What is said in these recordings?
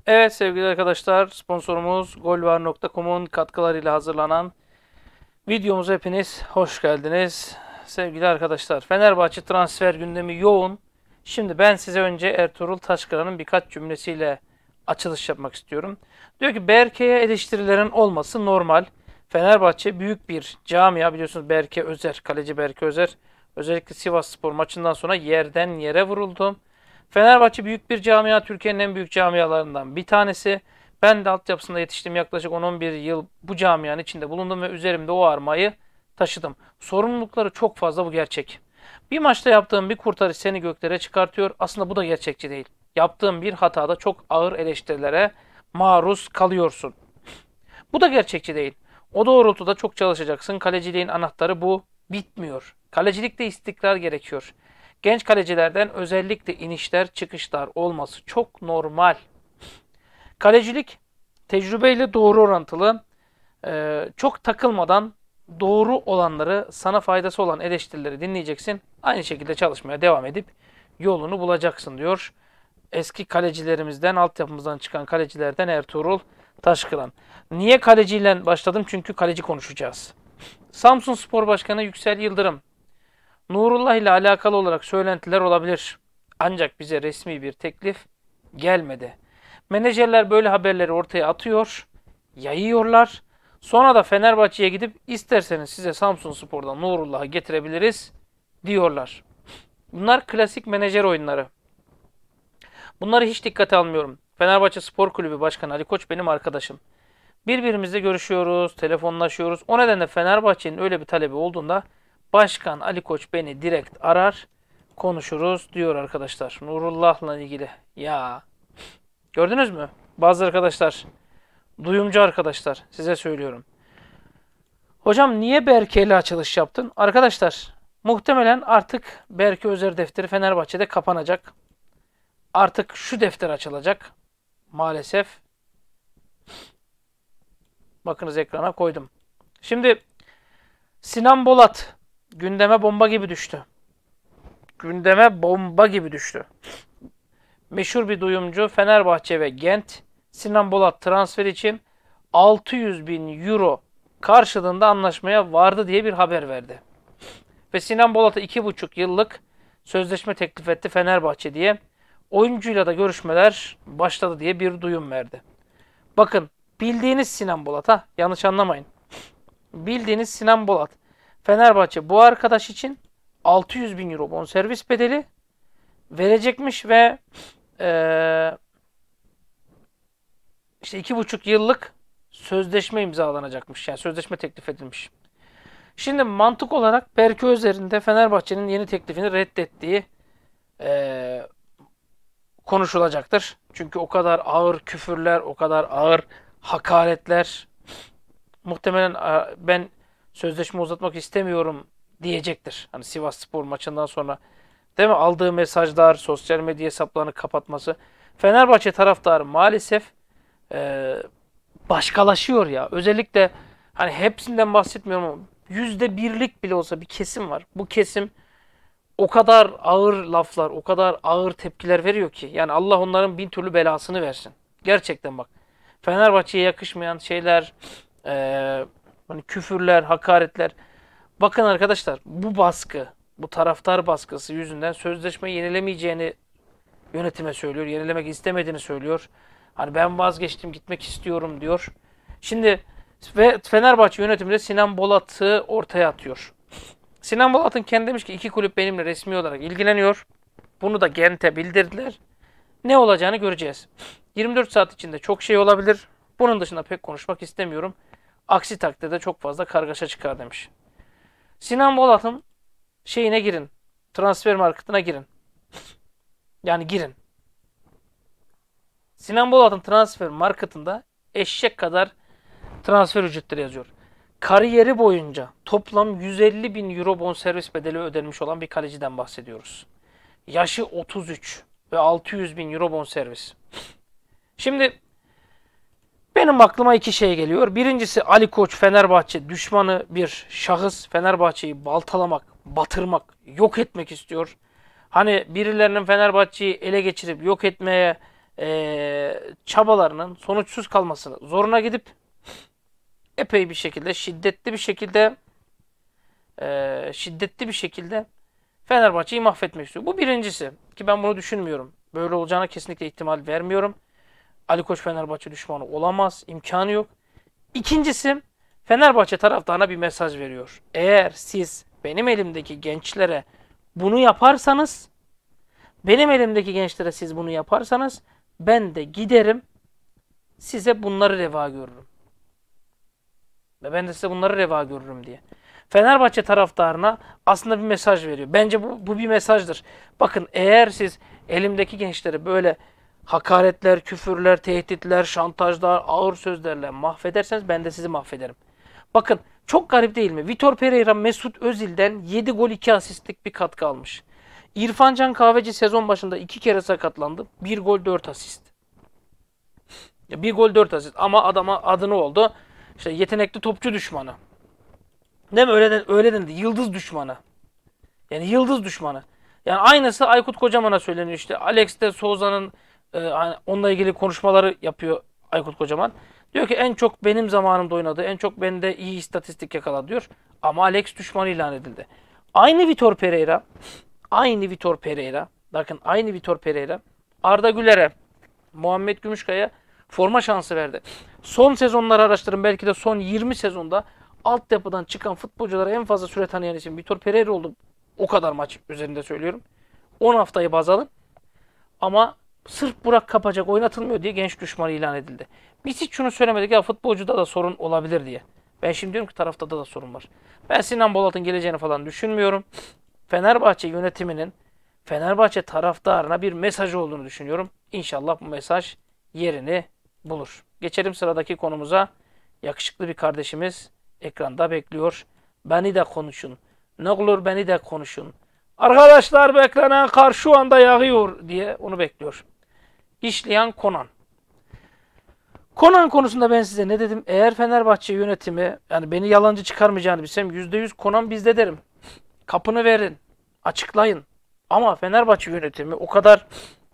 Evet sevgili arkadaşlar, sponsorumuz golvar.com'un katkılarıyla hazırlanan videomuza hepiniz hoş geldiniz. Sevgili arkadaşlar, Fenerbahçe transfer gündemi yoğun. Şimdi ben size önce Ertuğrul Taşkıran'ın birkaç cümlesiyle açılış yapmak istiyorum. Diyor ki Berke'ye eleştirilerin olması normal. Fenerbahçe büyük bir camia, biliyorsunuz Berke Özer, kaleci Berke Özer. Özellikle Sivasspor maçından sonra yerden yere vuruldu. Fenerbahçe büyük bir camia, Türkiye'nin en büyük camialarından bir tanesi. Ben de altyapısında yetiştim, yaklaşık 10-11 yıl bu camianın içinde bulundum ve üzerimde o armayı taşıdım. Sorumlulukları çok fazla, bu gerçek. Bir maçta yaptığım bir kurtarış seni göklere çıkartıyor. Aslında bu da gerçekçi değil. Yaptığın bir hatada çok ağır eleştirilere maruz kalıyorsun. Bu da gerçekçi değil. O doğrultuda çok çalışacaksın. Kaleciliğin anahtarı bu. Bitmiyor. Kalecilikte istikrar gerekiyor. Genç kalecilerden özellikle inişler çıkışlar olması çok normal. Kalecilik tecrübeyle doğru orantılı. Çok takılmadan doğru olanları, sana faydası olan eleştirileri dinleyeceksin. Aynı şekilde çalışmaya devam edip yolunu bulacaksın diyor. Eski kalecilerimizden, altyapımızdan çıkan kalecilerden Ertuğrul Taşkıran. Niye kaleciyle başladım? Çünkü kaleci konuşacağız. Samsun Spor Başkanı Yüksel Yıldırım. Nurullah ile alakalı olarak söylentiler olabilir. Ancak bize resmi bir teklif gelmedi. Menajerler böyle haberleri ortaya atıyor, yayıyorlar. Sonra da Fenerbahçe'ye gidip isterseniz size Samsun Spor'dan Nurullah'ı getirebiliriz diyorlar. Bunlar klasik menajer oyunları. Bunları hiç dikkate almıyorum. Fenerbahçe Spor Kulübü Başkanı Ali Koç benim arkadaşım. Birbirimizle görüşüyoruz, telefonlaşıyoruz. O nedenle Fenerbahçe'nin öyle bir talebi olduğunda Başkan Ali Koç beni direkt arar, konuşuruz diyor arkadaşlar. Nurullah'la ilgili. Ya gördünüz mü? Bazı arkadaşlar, duyumcu arkadaşlar, size söylüyorum. Hocam niye Berke ile açılış yaptın? Arkadaşlar, muhtemelen artık Berke Özer defteri Fenerbahçe'de kapanacak. Artık şu defter açılacak. Maalesef. Bakınız, ekrana koydum. Şimdi Sinan Bolat gündeme bomba gibi düştü. Gündeme bomba gibi düştü. Meşhur bir duyumcu Fenerbahçe ve Gent Sinan Bolat transfer için 600 bin euro karşılığında anlaşmaya vardı diye bir haber verdi. Ve Sinan Bolat'a 2,5 yıllık sözleşme teklif etti Fenerbahçe diye. Oyuncuyla da görüşmeler başladı diye bir duyum verdi. Bakın, bildiğiniz Sinan Bolat, ha, yanlış anlamayın. Bildiğiniz Sinan Bolat. Fenerbahçe bu arkadaş için 600 bin euro bonservis bedeli verecekmiş ve ee, işte 2,5 yıllık sözleşme imzalanacakmış. Yani sözleşme teklif edilmiş. Şimdi mantık olarak Berke Özer'in de Fenerbahçe'nin yeni teklifini reddettiği ee, konuşulacaktır. Çünkü o kadar ağır küfürler, o kadar ağır hakaretler, muhtemelen ben sözleşme uzatmak istemiyorum diyecektir. Hani Sivasspor maçından sonra, değil mi? Aldığı mesajlar, sosyal medya hesaplarını kapatması. Fenerbahçe taraftarı maalesef e, başkalaşıyor ya. Özellikle hani hepsinden bahsetmiyorum ama %1'lik bile olsa bir kesim var. Bu kesim o kadar ağır laflar, o kadar ağır tepkiler veriyor ki. Yani Allah onların bin türlü belasını versin. Gerçekten bak. Fenerbahçe'ye yakışmayan şeyler, hani küfürler, hakaretler. Bakın arkadaşlar, bu baskı, bu taraftar baskısı yüzünden sözleşme yenilemeyeceğini yönetime söylüyor. Yenilemek istemediğini söylüyor. Hani ben vazgeçtim, gitmek istiyorum diyor. Şimdi ve Fenerbahçe yönetimi de Sinan Bolat'ı ortaya atıyor. Sinan Bolat'ın kendi demiş ki iki kulüp benimle resmi olarak ilgileniyor. Bunu da Gent'e bildirdiler. Ne olacağını göreceğiz. 24 saat içinde çok şey olabilir. Bunun dışında pek konuşmak istemiyorum. Aksi takdirde çok fazla kargaşa çıkar demiş. Sinan Bolat'ın şeyine girin. Transfer marketine girin. Yani girin. Sinan Bolat'ın transfer marketinde eşek kadar transfer ücretleri yazıyor. Kariyeri boyunca toplam 150 bin euro bonservis bedeli ödenmiş olan bir kaleciden bahsediyoruz. Yaşı 33 ve 600 bin euro bonservis. Şimdi benim aklıma iki şey geliyor. Birincisi, Ali Koç Fenerbahçe düşmanı bir şahıs. Fenerbahçe'yi baltalamak, batırmak, yok etmek istiyor. Hani birilerinin Fenerbahçe'yi ele geçirip yok etmeye çabalarının sonuçsuz kalmasını zoruna gidip epey bir şekilde şiddetli bir şekilde Fenerbahçe'yi mahvetmek istiyor. Bu birincisi ki ben bunu düşünmüyorum. Böyle olacağına kesinlikle ihtimal vermiyorum. Ali Koç Fenerbahçe düşmanı olamaz. İmkanı yok. İkincisi Fenerbahçe taraftarına bir mesaj veriyor. Eğer siz benim elimdeki gençlere bunu yaparsanız, benim elimdeki gençlere siz bunu yaparsanız ben de giderim size bunları reva görürüm. Ve ben de size bunları reva görürüm diye. Fenerbahçe taraftarına aslında bir mesaj veriyor. Bence bu bir mesajdır. Bakın eğer siz elimdeki gençleri böyle hakaretler, küfürler, tehditler, şantajlar, ağır sözlerle mahvederseniz ben de sizi mahvederim. Bakın çok garip değil mi? Vitor Pereira Mesut Özil'den 7 gol 2 asistlik bir katkı almış. İrfan Can Kahveci sezon başında 2 kere sakatlandı. 1 gol 4 asist. 1 gol 4 asist ama adama adı ne oldu? İşte yetenekli topçu düşmanı. Değil mi? Öyle dendi. Yıldız düşmanı. Yani yıldız düşmanı. Yani aynısı Aykut Kocaman'a söyleniyor işte. Alex de Souza'nın onunla ilgili konuşmaları yapıyor Aykut Kocaman. Diyor ki en çok benim zamanımda oynadı. En çok bende iyi istatistik yakaladı diyor. Ama Alex düşmanı ilan edildi. Aynı Vitor Pereira. Bakın aynı Vitor Pereira. Arda Güler'e, Muhammed Gümüşkaya'ya forma şansı verdi. Son sezonları araştırın. Belki de son 20 sezonda altyapıdan çıkan futbolculara en fazla süre tanıyan isim Vitor Pereira oldu. O kadar maç üzerinde söylüyorum. 10 haftayı baz alın. Ama sırf Burak Kapacak oynatılmıyor diye genç düşmanı ilan edildi. Biz hiç şunu söylemedik ya futbolcuda da sorun olabilir diye. Ben şimdi diyorum ki taraftada da sorun var. Ben Sinan Bolat'ın geleceğini falan düşünmüyorum. Fenerbahçe yönetiminin Fenerbahçe taraftarına bir mesaj olduğunu düşünüyorum. İnşallah bu mesaj yerini bulur. Geçelim sıradaki konumuza. Yakışıklı bir kardeşimiz ekranda bekliyor. Beni de konuşun. Ne olur beni de konuşun. Arkadaşlar beklenen kar şu anda yağıyor diye onu bekliyor. İşleyen Konan. Konan konusunda ben size ne dedim? Eğer Fenerbahçe yönetimi yani beni yalancı çıkarmayacağını bilsem %100 Konan bizde derim. Kapını verin. Açıklayın. Ama Fenerbahçe yönetimi o kadar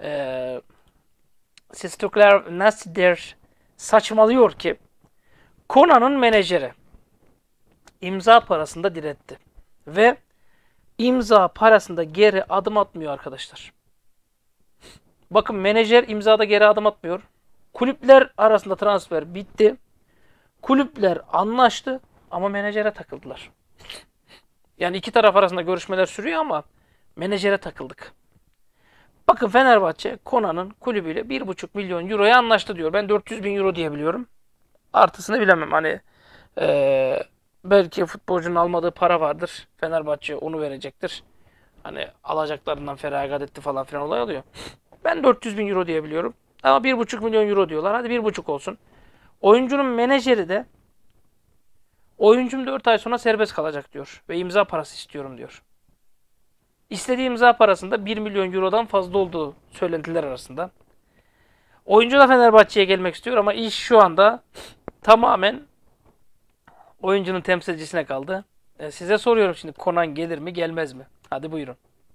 sistoklar nasıl der saçmalıyor ki Konan'ın menajeri imza parasında diretti. Ve imza parasında geri adım atmıyor arkadaşlar. Bakın menajer imzada geri adım atmıyor. Kulüpler arasında transfer bitti. Kulüpler anlaştı ama menajere takıldılar. Yani iki taraf arasında görüşmeler sürüyor ama menajere takıldık. Bakın Fenerbahçe Konan'ın kulübüyle 1,5 milyon euroya anlaştı diyor. Ben 400 bin euro diye biliyorum. Artısını bilemem. Hani belki futbolcunun almadığı para vardır. Fenerbahçe onu verecektir. Hani alacaklarından feragat etti falan filan olay oluyor. Ben 400 bin euro diye biliyorum. Ama 1,5 milyon euro diyorlar. Hadi 1,5 olsun. Oyuncunun menajeri de oyuncum 4 ay sonra serbest kalacak diyor. Ve imza parası istiyorum diyor. İstediği imza parasında 1 milyon eurodan fazla olduğu söylentiler arasında. Oyuncu da Fenerbahçe'ye gelmek istiyor ama iş şu anda tamamen oyuncunun temsilcisine kaldı. Size soruyorum şimdi Konan gelir mi gelmez mi? Hadi buyurun.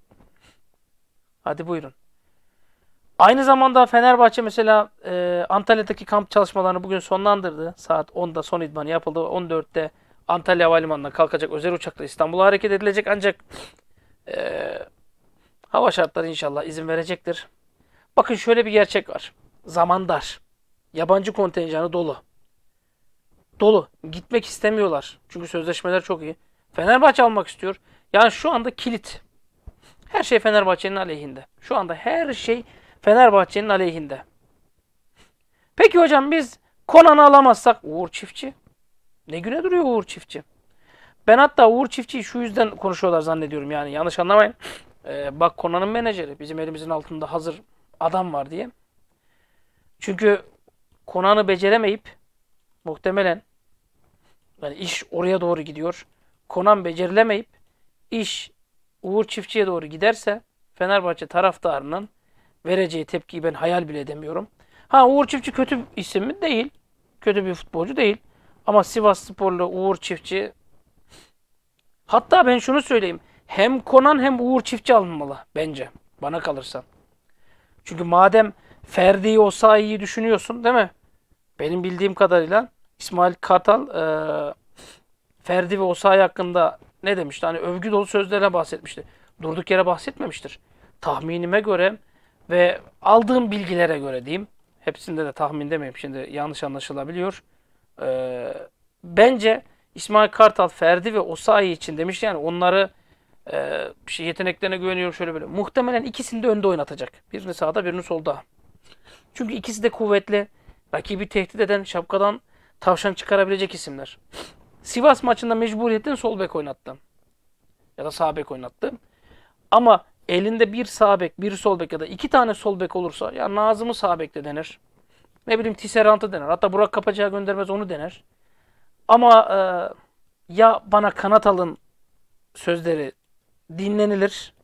Hadi buyurun. Aynı zamanda Fenerbahçe mesela Antalya'daki kamp çalışmalarını bugün sonlandırdı. Saat 10'da son idmanı yapıldı. 14'te Antalya Havalimanı'ndan kalkacak özel uçakla İstanbul'a hareket edilecek. Ancak hava şartları inşallah izin verecektir. Bakın şöyle bir gerçek var. Zaman dar. Yabancı kontenjanı dolu. Dolu. Gitmek istemiyorlar. Çünkü sözleşmeler çok iyi. Fenerbahçe almak istiyor. Yani şu anda kilit. Her şey Fenerbahçe'nin aleyhinde. Şu anda her şey Fenerbahçe'nin aleyhinde. Peki hocam biz Konan'ı alamazsak Uğur Çiftçi. Ne güne duruyor Uğur Çiftçi? Ben hatta Uğur Çiftçi'yi şu yüzden konuşuyorlar zannediyorum yani yanlış anlamayın. Bak Konan'ın menajeri bizim elimizin altında hazır adam var diye. Çünkü Konan'ı beceremeyip muhtemelen yani iş oraya doğru gidiyor. Konan becerilemeyip iş Uğur Çiftçi'ye doğru giderse Fenerbahçe taraftarının vereceği tepkiyi ben hayal bile edemiyorum. Ha Uğur Çiftçi kötü bir isim mi? Değil. Kötü bir futbolcu değil. Ama Sivassporlu Uğur Çiftçi hatta ben şunu söyleyeyim. Hem Konan hem Uğur Çiftçi alınmalı bence. Bana kalırsa. Çünkü madem Ferdi Osayi'yi düşünüyorsun değil mi? Benim bildiğim kadarıyla İsmail Kartal Ferdi ve Osayi hakkında ne demişti? Hani övgü dolu sözlerine bahsetmişti. Durduk yere bahsetmemiştir. Tahminime göre ve aldığım bilgilere göre diyeyim. Hepsinde de tahmin demeyeyim, şimdi yanlış anlaşılabiliyor. Ee, Bence İsmail Kartal Ferdi ve Osayi için demiş, yani onları yeteneklerine güveniyorum şöyle böyle. Muhtemelen ikisini de önde oynatacak. Birini sağda, birini solda. Çünkü ikisi de kuvvetli. Rakibi tehdit eden, şapkadan tavşan çıkarabilecek isimler. Sivas maçında mecburiyetten sol bek oynattı. Ya da sağ bek oynattı. Ama elinde bir sağ bek, bir sol bek ya da iki tane sol bek olursa, ya Nazım'ı sağ bekte denir. Ne bileyim Tisserant'ı dener. Hatta Burak Kapacağı göndermez, onu dener. Ama ya bana kanat alın sözleri dinlenilir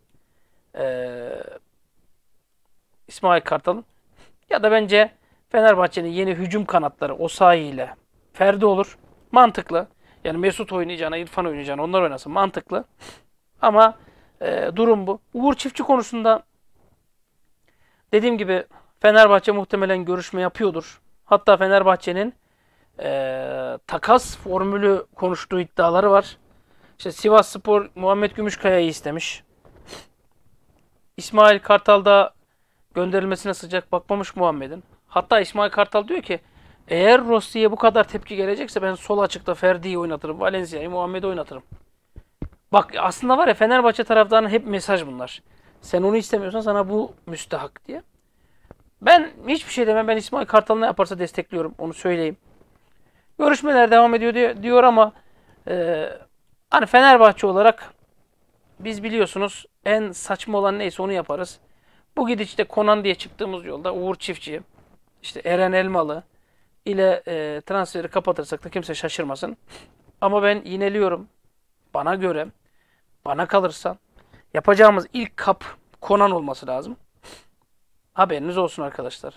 İsmail Kartal'ın, ya da bence Fenerbahçe'nin yeni hücum kanatları Osayi ile Ferdi olur. Mantıklı. Yani Mesut oynayacağına, İrfan oynayacağına onlar oynasın. Mantıklı. Ama durum bu. Uğur Çiftçi konusunda dediğim gibi Fenerbahçe muhtemelen görüşme yapıyordur. Hatta Fenerbahçe'nin takas formülü konuştuğu iddiaları var. İşte Sivasspor Muhammed Gümüşkaya'yı istemiş. İsmail Kartal da gönderilmesine sıcak bakmamış Muhammed'in. Hatta İsmail Kartal diyor ki, eğer Rossi'ye bu kadar tepki gelecekse ben sol açıkta Ferdi'yi oynatırım, Valencia'yı, Muhammed'i oynatırım. Bak aslında var ya, Fenerbahçe taraftarının hep mesaj bunlar. Sen onu istemiyorsan sana bu müstehak diye. Ben hiçbir şey demem. Ben İsmail Kartal ne yaparsa destekliyorum. Onu söyleyeyim. Görüşmeler devam ediyor diyor ama hani Fenerbahçe olarak biz biliyorsunuz en saçma olan neyse onu yaparız. Bu gidişte Konan diye çıktığımız yolda Uğur Çiftçi, işte Eren Elmalı ile transferi kapatırsak da kimse şaşırmasın. Ama ben yineliyorum. Bana göre, bana kalırsa yapacağımız ilk kap Konan olması lazım. Haberiniz olsun arkadaşlar.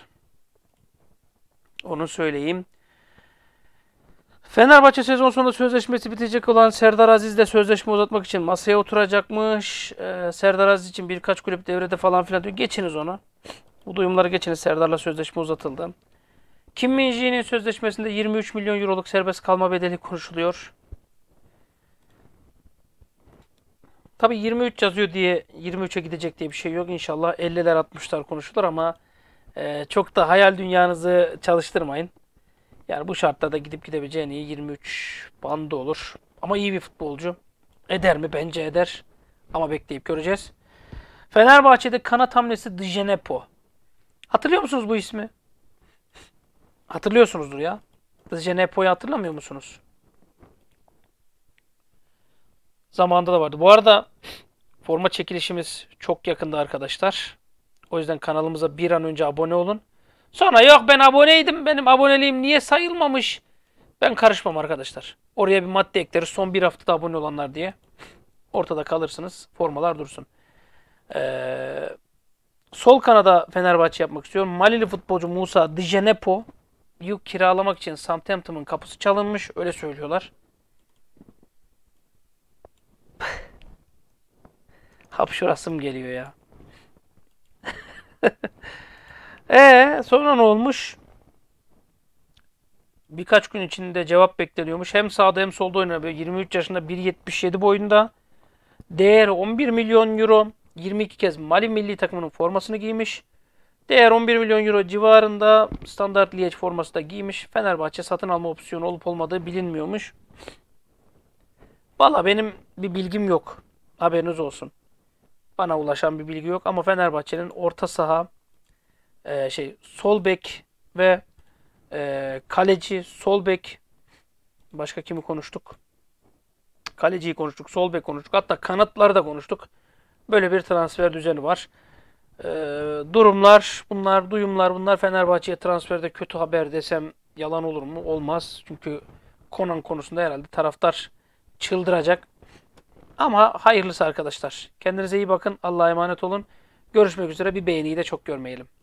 Onu söyleyeyim. Fenerbahçe sezon sonunda sözleşmesi bitecek olan Serdar Aziz'le sözleşme uzatmak için masaya oturacakmış. Serdar Aziz için birkaç kulüp devrede falan filan diyor. Geçiniz onu. Bu duyumları geçiniz. Serdar'la sözleşme uzatıldı. Kim Min-jae'nin sözleşmesinde 23 milyon euroluk serbest kalma bedeli konuşuluyor. Tabi 23 yazıyor diye 23'e gidecek diye bir şey yok. İnşallah 50'ler 60'lar konuşulur ama çok da hayal dünyanızı çalıştırmayın. Yani bu şartlarda gidip gidebileceğin iyi 23 bandı olur. Ama iyi bir futbolcu. Eder mi? Bence eder. Ama bekleyip göreceğiz. Fenerbahçe'de kanat hamlesi Djenepo. Hatırlıyor musunuz bu ismi? Hatırlıyorsunuzdur ya. Djenepo'yu hatırlamıyor musunuz? Zamanında da vardı. Bu arada forma çekilişimiz çok yakında arkadaşlar. O yüzden kanalımıza bir an önce abone olun. Sonra yok ben aboneydim, benim aboneliğim niye sayılmamış? Ben karışmam arkadaşlar. Oraya bir madde ekleriz son bir haftada abone olanlar diye. Ortada kalırsınız. Formalar dursun. Sol kanada Fenerbahçe yapmak istiyorum. Malili futbolcu Musa Djenepo'yu kiralamak için Southampton'ın kapısı çalınmış. Öyle söylüyorlar. Hapşurasım geliyor ya. Sonra ne olmuş? Birkaç gün içinde cevap bekleniyormuş. Hem sağda hem solda oynanıyor. 23 yaşında 1.77 boyunda. Değeri 11 milyon euro. 22 kez Mali milli takımının formasını giymiş. Değer 11 milyon euro civarında. Standart Liège forması da giymiş. Fenerbahçe satın alma opsiyonu olup olmadığı bilinmiyormuş. Valla benim bir bilgim yok. Haberiniz olsun. Bana ulaşan bir bilgi yok ama Fenerbahçe'nin orta saha sol bek ve kaleci, sol bek, başka kimi konuştuk? Kaleciyi konuştuk, sol bek konuştuk. Hatta kanatları da konuştuk. Böyle bir transfer düzeni var. Durumlar bunlar, duyumlar bunlar. Fenerbahçe'ye transferde kötü haber desem yalan olur mu? Olmaz. Çünkü Konan konusunda herhalde taraftar çıldıracak. Ama hayırlısı arkadaşlar. Kendinize iyi bakın. Allah'a emanet olun. Görüşmek üzere. Bir beğeniyi de çok görmeyelim.